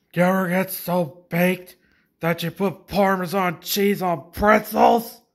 You ever get so baked that you put Parmesan cheese on pretzels?